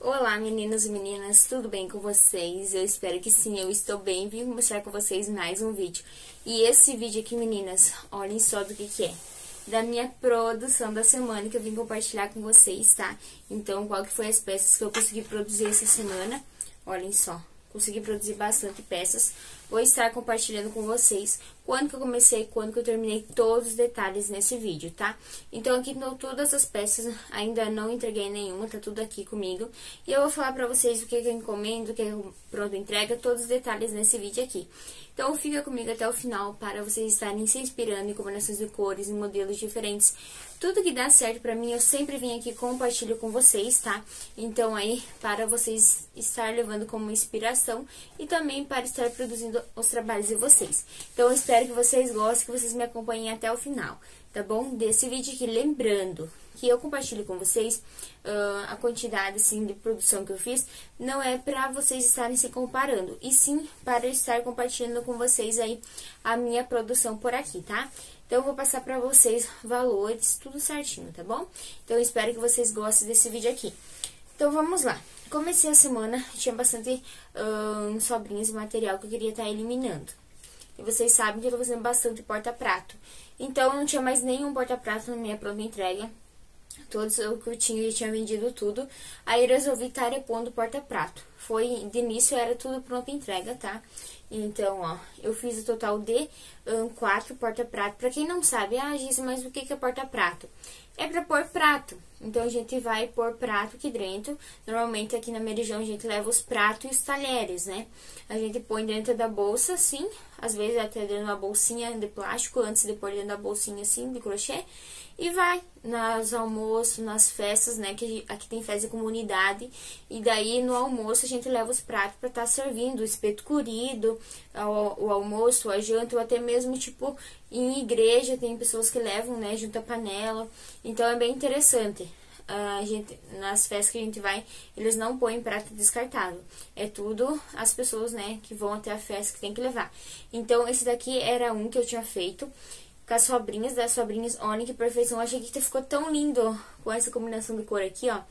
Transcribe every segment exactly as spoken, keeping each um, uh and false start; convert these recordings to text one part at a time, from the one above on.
Olá meninos e meninas, tudo bem com vocês? Eu espero que sim, eu estou bem. Vim mostrar com vocês mais um vídeo. E esse vídeo aqui, meninas, olhem só do que que é. Da minha produção da semana que eu vim compartilhar com vocês, tá? Então, qual que foi as peças que eu consegui produzir essa semana? Olhem só, consegui produzir bastante peças. Vou estar compartilhando com vocês quando que eu comecei, quando que eu terminei, todos os detalhes nesse vídeo, tá? Então, aqui estão todas as peças, ainda não entreguei nenhuma, tá tudo aqui comigo. E eu vou falar pra vocês o que que eu encomendo, o que eu pronto entrega, todos os detalhes nesse vídeo aqui. Então, fica comigo até o final para vocês estarem se inspirando em combinações de cores, em modelos diferentes. Tudo que dá certo pra mim, eu sempre vim aqui e compartilho com vocês, tá? Então, aí, para vocês estar levando como inspiração e também para estar produzindo os trabalhos de vocês. Então, eu espero que vocês gostem, que vocês me acompanhem até o final, tá bom? Desse vídeo aqui, lembrando que eu compartilho com vocês uh, a quantidade, assim, de produção que eu fiz, não é pra vocês estarem se comparando, e sim para estar compartilhando com vocês aí a minha produção por aqui, tá? Então, eu vou passar pra vocês valores, tudo certinho, tá bom? Então, eu espero que vocês gostem desse vídeo aqui. Então, vamos lá. Comecei a semana, tinha bastante uh, sobrinhas de material que eu queria estar eliminando. E vocês sabem que eu tô fazendo bastante porta-prato. Então, eu não tinha mais nenhum porta-prato na minha pronta entrega. Todos o que eu tinha, eu já tinha vendido tudo. Aí, eu resolvi estar repondo porta-prato. Foi, de início, era tudo pronta entrega, tá? Então, ó, eu fiz o total de um, quatro porta-prato. Pra quem não sabe, ah, Giz, mas o que que é porta-prato? É pra pôr prato. Então, a gente vai pôr prato aqui dentro. Normalmente, aqui na minha região, a gente leva os pratos e os talheres, né? A gente põe dentro da bolsa, assim. Às vezes, até dentro de uma bolsinha de plástico, antes de pôr dentro da bolsinha, assim, de crochê. E vai nos almoços, nas festas, né, que aqui tem festa de comunidade. E daí, no almoço, a gente leva os pratos pra estar servindo o espeto curido, o, o almoço, a janta, ou até mesmo, tipo, em igreja, tem pessoas que levam, né, junto à panela. Então, é bem interessante. A gente, nas festas que a gente vai, eles não põem prato descartável. É tudo as pessoas, né, que vão até a festa que tem que levar. Então, esse daqui era um que eu tinha feito com as sobrinhas, das sobrinhas, olhem que perfeição. Eu achei que ficou tão lindo com essa combinação de cor aqui, ó.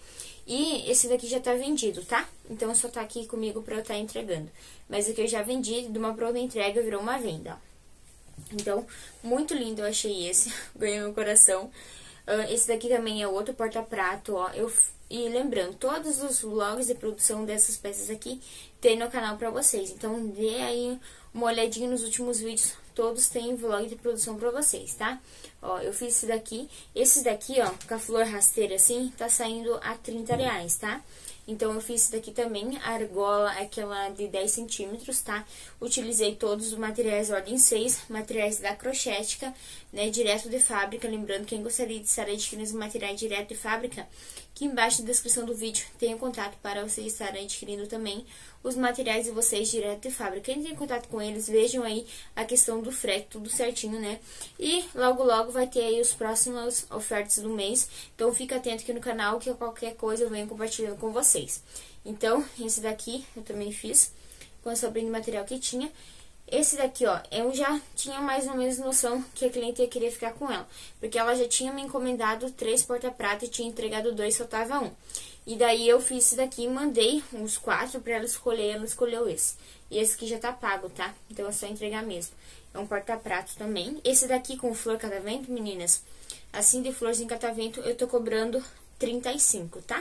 E esse daqui já tá vendido, tá? Então, só tá aqui comigo pra eu estar entregando. Mas aqui eu já vendi, de uma pronta entrega virou uma venda, ó. Então, muito lindo eu achei esse. Ganhou meu coração. Uh, esse daqui também é outro porta-prato, ó. Eu, e lembrando, todos os vlogs de produção dessas peças aqui tem no canal pra vocês. Então, dê aí uma olhadinha nos últimos vídeos. Todos têm vlog de produção pra vocês, tá? Ó, eu fiz esse daqui. Esse daqui, ó, com a flor rasteira assim, tá saindo a trinta reais, tá? Então, eu fiz esse daqui também, a argola, aquela de dez centímetros, tá? Utilizei todos os materiais ordem seis, materiais da Crochética, né, direto de fábrica. Lembrando, quem gostaria de estar adquirindo os materiais direto de fábrica, aqui embaixo na descrição do vídeo tem o contato para vocês estarem adquirindo também os materiais de vocês direto de fábrica. Quem tem contato com eles, vejam aí a questão do frete, tudo certinho, né? E logo, logo vai ter aí os próximos ofertas do mês. Então, fica atento aqui no canal que qualquer coisa eu venho compartilhando com vocês. Então, esse daqui eu também fiz com a sobrinha de material que tinha. Esse daqui, ó, eu já tinha mais ou menos noção que a cliente ia querer ficar com ela. Porque ela já tinha me encomendado três porta-prata e tinha entregado dois, faltava um. E daí eu fiz esse daqui e mandei uns quatro pra ela escolher, ela escolheu esse. E esse aqui já tá pago, tá? Então é só entregar mesmo. É um porta-prato também. Esse daqui com flor catavento, meninas, assim de florzinha catavento, eu tô cobrando trinta e cinco, tá?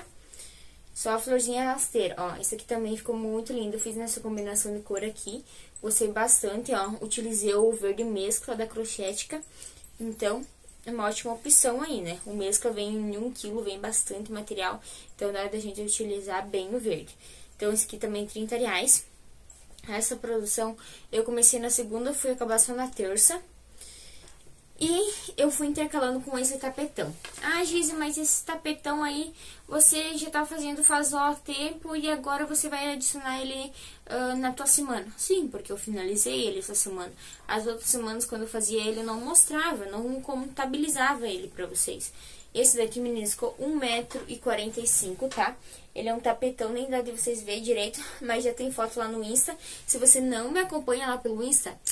Só a florzinha rasteira, ó. Esse aqui também ficou muito lindo. Eu fiz nessa combinação de cor aqui. Gostei bastante, ó. Utilizei o verde mescla da Crochética. Então, é uma ótima opção aí, né? O mescla vem em um quilo, vem bastante material. Então, na hora da gente utilizar bem o verde. Então, esse aqui também trinta reais. Essa produção, eu comecei na segunda, fui acabar só na terça. E eu fui intercalando com esse tapetão. Ah, Giz, mas esse tapetão aí, você já tá fazendo faz ó tempo e agora você vai adicionar ele uh, na tua semana. Sim, porque eu finalizei ele essa semana. As outras semanas, quando eu fazia ele, eu não mostrava, não contabilizava ele pra vocês. Esse daqui, meninas, ficou um metro e quarenta e cinco, tá? Ele é um tapetão, nem dá de vocês verem direito, mas já tem foto lá no Insta. Se você não me acompanha lá pelo Insta,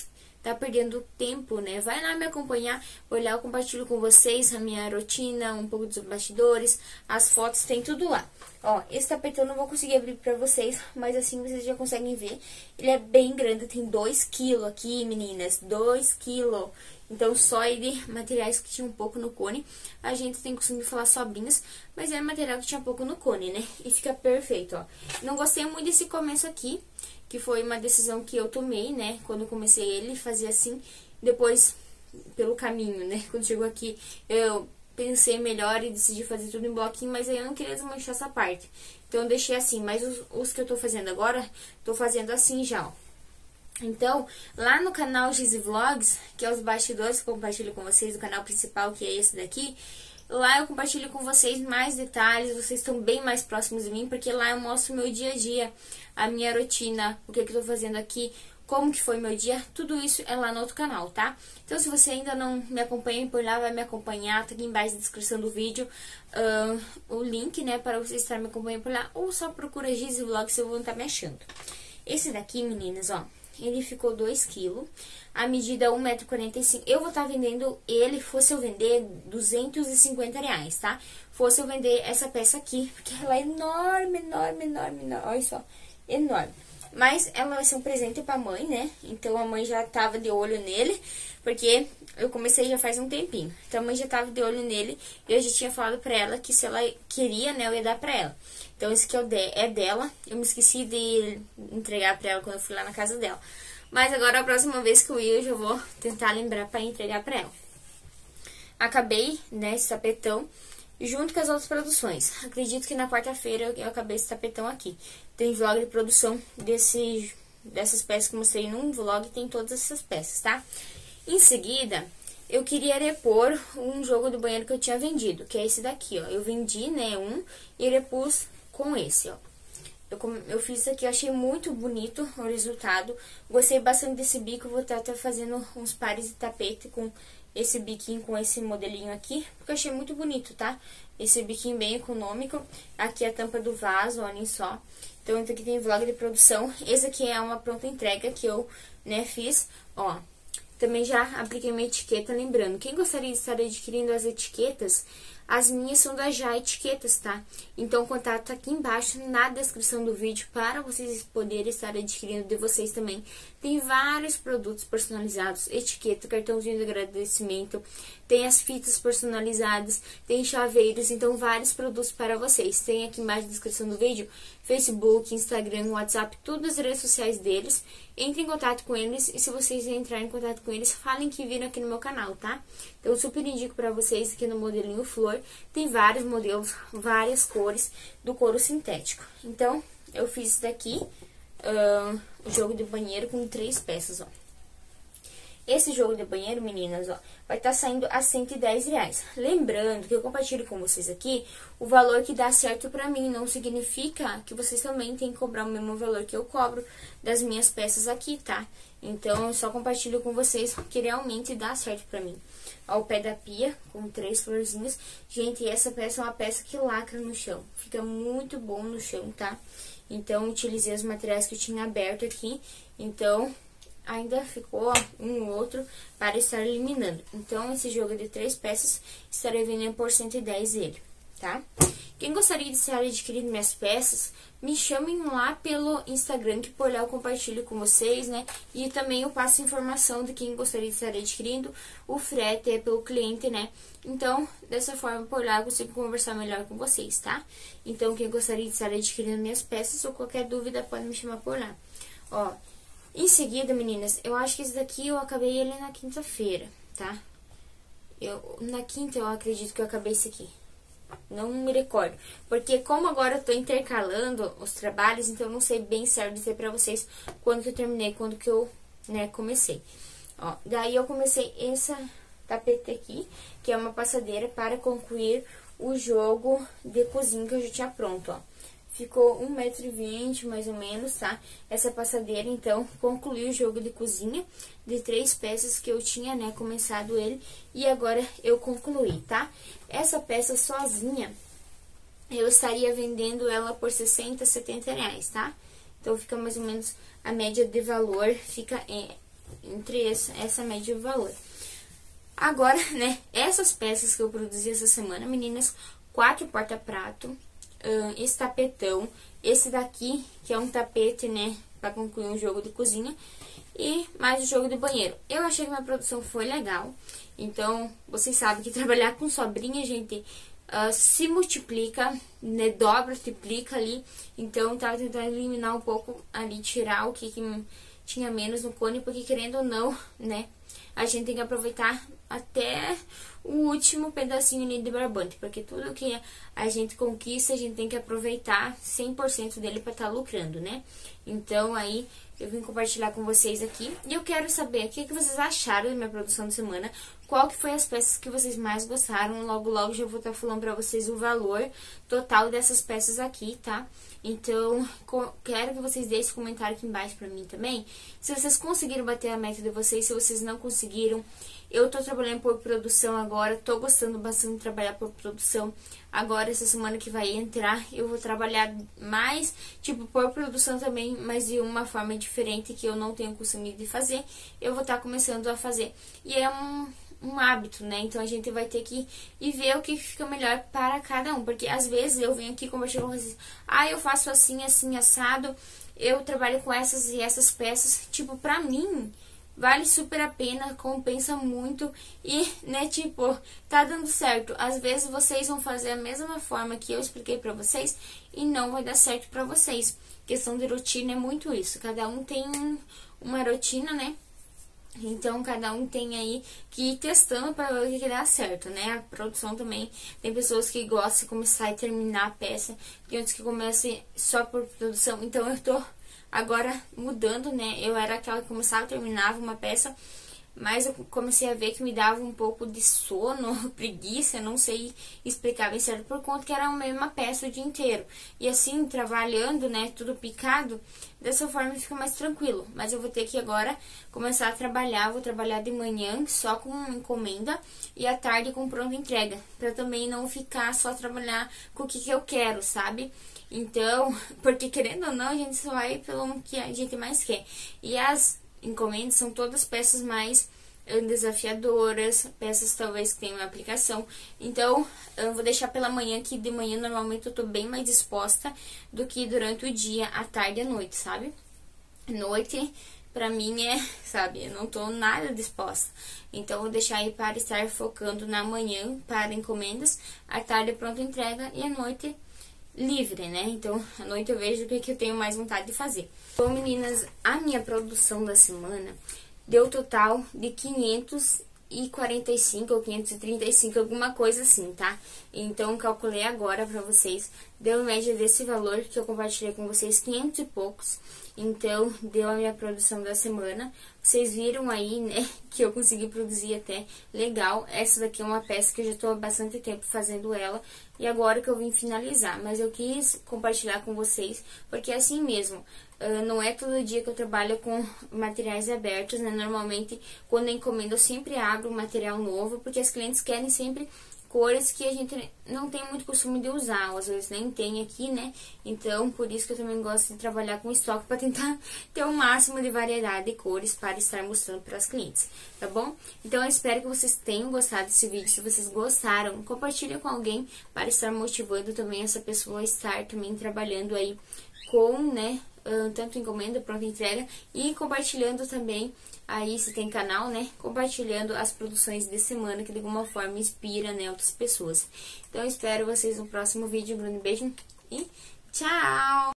tá perdendo tempo, né? Vai lá me acompanhar, olhar, eu compartilho com vocês a minha rotina, um pouco dos bastidores, as fotos, tem tudo lá. Ó, esse tapetão eu não vou conseguir abrir pra vocês, mas assim vocês já conseguem ver. Ele é bem grande, tem dois quilos aqui, meninas, dois quilos. Então, só ele, materiais que tinha um pouco no cone. A gente tem costume de falar sobrinhas, mas é material que tinha um pouco no cone, né? E fica perfeito, ó. Não gostei muito desse começo aqui, que foi uma decisão que eu tomei, né? Quando eu comecei ele, fazia assim. Depois, pelo caminho, né? Quando chegou aqui, eu pensei melhor e decidi fazer tudo em bloquinho, mas aí eu não queria desmanchar essa parte. Então, eu deixei assim. Mas os, os que eu tô fazendo agora, tô fazendo assim já, ó. Então, lá no canal Gizi Vlogs, que é os bastidores que eu compartilho com vocês, o canal principal, que é esse daqui, lá eu compartilho com vocês mais detalhes, vocês estão bem mais próximos de mim, porque lá eu mostro o meu dia a dia, a minha rotina, o que, que eu tô fazendo aqui, como que foi meu dia, tudo isso é lá no outro canal, tá? Então, se você ainda não me acompanha por lá, vai me acompanhar, tá aqui embaixo na descrição do vídeo, uh, o link, né, para você estar me acompanhando por lá, ou só procura Gizi Vlogs, eu vou estar me achando. Esse daqui, meninas, ó, ele ficou dois quilos, a medida um metro e quarenta e cinco. Eu vou estar vendendo ele, fosse eu vender, duzentos e cinquenta reais, tá? Fosse eu vender essa peça aqui, porque ela é enorme, enorme, enorme, enorme, olha só, enorme. Mas ela vai ser um presente pra mãe, né? Então a mãe já tava de olho nele, porque eu comecei já faz um tempinho. Então a mãe já tava de olho nele e eu já tinha falado pra ela que se ela queria, né, eu ia dar pra ela. Então esse aqui é dela, eu me esqueci de entregar pra ela quando eu fui lá na casa dela. Mas agora a próxima vez que eu ir, eu já vou tentar lembrar pra entregar pra ela. Acabei, né, esse tapetão junto com as outras produções. Acredito que na quarta-feira eu acabei esse tapetão aqui. Tem vlog de produção desse, dessas peças que eu mostrei num vlog, tem todas essas peças, tá? Em seguida, eu queria repor um jogo do banheiro que eu tinha vendido, que é esse daqui, ó. Eu vendi, né, um, e repus com esse, ó. Eu, eu fiz isso aqui, eu achei muito bonito o resultado. Gostei bastante desse bico, vou estar até fazendo uns pares de tapete com esse biquinho, com esse modelinho aqui, porque eu achei muito bonito, tá? Esse biquinho bem econômico. Aqui é a tampa do vaso, olhem só. Então, aqui tem vlog de produção. Esse aqui é uma pronta entrega que eu, né, fiz, ó. Também já apliquei minha etiqueta, lembrando, quem gostaria de estar adquirindo as etiquetas, as minhas são da Já Etiquetas, tá? Então, o contato tá aqui embaixo na descrição do vídeo para vocês poderem estar adquirindo de vocês também. Tem vários produtos personalizados, etiqueta, cartãozinho de agradecimento, tem as fitas personalizadas, tem chaveiros, então vários produtos para vocês. Tem aqui embaixo na descrição do vídeo Facebook, Instagram, WhatsApp, todas as redes sociais deles. Entre em contato com eles e se vocês entrarem em contato com eles, falem que viram aqui no meu canal, tá? Então, eu super indico pra vocês aqui no modelinho Flor. Tem vários modelos, várias cores do couro sintético. Então, eu fiz isso daqui, uh, o jogo de banheiro com três peças, ó. Esse jogo de banheiro, meninas, ó, vai estar saindo a cento e dez reais. Lembrando que eu compartilho com vocês aqui o valor que dá certo pra mim. Não significa que vocês também têm que cobrar o mesmo valor que eu cobro das minhas peças aqui, tá? Então, eu só compartilho com vocês que realmente dá certo pra mim. Ó, o pé da pia, com três florzinhas. Gente, essa peça é uma peça que lacra no chão. Fica muito bom no chão, tá? Então, utilizei os materiais que eu tinha aberto aqui. Então, ainda ficou um outro para estar eliminando. Então, esse jogo de três peças, estarei vendendo por cento e dez ele, tá? Quem gostaria de estar adquirindo minhas peças, me chamem lá pelo Instagram, que por lá eu compartilho com vocês, né? E também eu passo informação de quem gostaria de estar adquirindo. O frete é pelo cliente, né? Então, dessa forma, por lá eu consigo conversar melhor com vocês, tá? Então, quem gostaria de estar adquirindo minhas peças ou qualquer dúvida, pode me chamar por lá. Ó, em seguida, meninas, eu acho que esse daqui eu acabei ele na quinta-feira, tá? Eu, na quinta eu acredito que eu acabei esse aqui. Não me recordo. Porque como agora eu tô intercalando os trabalhos, então eu não sei bem certo dizer pra vocês quando que eu terminei, quando que eu, né, comecei. Ó, daí eu comecei essa tapete aqui, que é uma passadeira para concluir o jogo de cozinha que eu já tinha pronto, ó. Ficou um metro e vinte, mais ou menos, tá? Essa passadeira, então, concluiu o jogo de cozinha de três peças que eu tinha, né, começado ele. E agora eu concluí, tá? Essa peça sozinha, eu estaria vendendo ela por sessenta, setenta reais, tá? Então, fica mais ou menos a média de valor, fica em, entre essa, essa média de valor. Agora, né, essas peças que eu produzi essa semana, meninas, quatro porta-prato, um, esse tapetão, esse daqui, que é um tapete, né, pra concluir um jogo de cozinha, e mais o jogo de banheiro. Eu achei que minha produção foi legal, então, vocês sabem que trabalhar com sobrinha, gente, uh, se multiplica, né, dobra, triplica ali, então, eu tava tentando eliminar um pouco ali, tirar o que, que tinha menos no cone, porque querendo ou não, né, a gente tem que aproveitar até o último pedacinho ali de barbante, porque tudo que a gente conquista, a gente tem que aproveitar cem por cento dele para estar tá lucrando, né? Então, aí, eu vim compartilhar com vocês aqui. E eu quero saber o que, que vocês acharam da minha produção de semana, qual que foi as peças que vocês mais gostaram. Logo, logo, já vou estar tá falando pra vocês o valor total dessas peças aqui, tá? Então, quero que vocês deixem comentário aqui embaixo pra mim também. Se vocês conseguiram bater a meta de vocês, se vocês não conseguiram. Eu tô trabalhando por produção agora, tô gostando bastante de trabalhar por produção. Agora, essa semana que vai entrar, eu vou trabalhar mais, tipo, por produção também, mas de uma forma diferente que eu não tenho costume de fazer. Eu vou estar tá começando a fazer. E é um... um hábito, né? Então, a gente vai ter que ir ver o que fica melhor para cada um. Porque, às vezes, eu venho aqui conversar com vocês. Ah, eu faço assim, assim, assado. Eu trabalho com essas e essas peças. Tipo, pra mim, vale super a pena, compensa muito. E, né, tipo, tá dando certo. Às vezes, vocês vão fazer a mesma forma que eu expliquei pra vocês e não vai dar certo pra vocês. Questão de rotina é muito isso. Cada um tem uma rotina, né? Então, cada um tem aí que ir testando para ver o que, que dá certo, né? A produção também, tem pessoas que gostam de começar e terminar a peça, tem outros que começam só por produção. Então, eu tô agora mudando, né? Eu era aquela que começava e terminava uma peça, mas eu comecei a ver que me dava um pouco de sono, preguiça, não sei explicar bem certo, por conta que era a mesma peça o dia inteiro. E assim, trabalhando, né, tudo picado, dessa forma fica mais tranquilo. Mas eu vou ter que agora começar a trabalhar, vou trabalhar de manhã só com encomenda e à tarde com pronta entrega, pra também não ficar só trabalhar com o que, que eu quero, sabe? Então, porque querendo ou não, a gente só vai pelo que a gente mais quer. E as encomendas são todas peças mais desafiadoras, peças talvez que tenham aplicação. Então, eu vou deixar pela manhã, que de manhã normalmente eu tô bem mais disposta do que durante o dia, à tarde e à noite, sabe? Noite, pra mim é, sabe, eu não tô nada disposta. Então, vou deixar aí para estar focando na manhã para encomendas, à tarde pronta entrega e à noite livre, né? Então, à noite eu vejo o que, que eu tenho mais vontade de fazer. Bom, meninas, a minha produção da semana deu total de quinhentos e quarenta e cinco ou quinhentos e trinta e cinco, alguma coisa assim, tá? Então, calculei agora pra vocês, deu média desse valor que eu compartilhei com vocês, quinhentos e poucos. Então, deu a minha produção da semana. Vocês viram aí, né, que eu consegui produzir até legal. Essa daqui é uma peça que eu já tô há bastante tempo fazendo ela. E agora que eu vim finalizar. Mas eu quis compartilhar com vocês, porque é assim mesmo. Uh, não é todo dia que eu trabalho com materiais abertos, né? Normalmente, quando eu encomendo, eu sempre abro material novo, porque as clientes querem sempre cores que a gente não tem muito costume de usar, ou às vezes nem tem aqui, né? Então, por isso que eu também gosto de trabalhar com estoque, para tentar ter o máximo de variedade de cores para estar mostrando para as clientes, tá bom? Então, eu espero que vocês tenham gostado desse vídeo. Se vocês gostaram, compartilhe com alguém para estar motivando também essa pessoa a estar também trabalhando aí com, né, tanto encomenda, pronta entrega, e compartilhando também aí, se tem canal, né, compartilhando as produções de semana, que de alguma forma inspira, né, outras pessoas. Então, eu espero vocês no próximo vídeo. Um grande beijo e tchau!